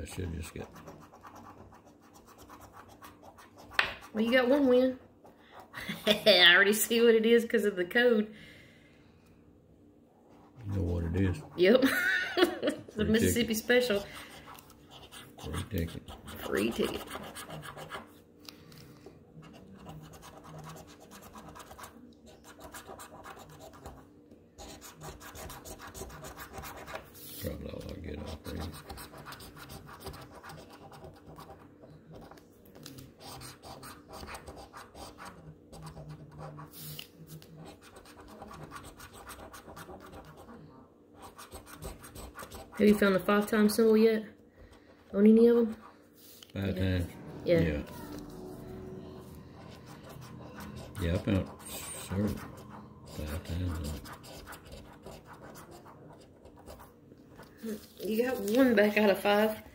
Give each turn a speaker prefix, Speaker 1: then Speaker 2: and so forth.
Speaker 1: I should just get.
Speaker 2: Well, you got one win. I already see what it is because of the code.
Speaker 1: You know what it is.
Speaker 2: Yep. The
Speaker 1: Free
Speaker 2: Mississippi
Speaker 1: ticket.
Speaker 2: Special.
Speaker 1: Free ticket.
Speaker 2: Free ticket.
Speaker 1: Probably all I get off these.
Speaker 2: Have you found the 5-time symbol yet? On any of them?
Speaker 1: 5 times?
Speaker 2: Yeah.
Speaker 1: Yeah. Yeah, I found several 5 times.
Speaker 2: You got one back out of 5.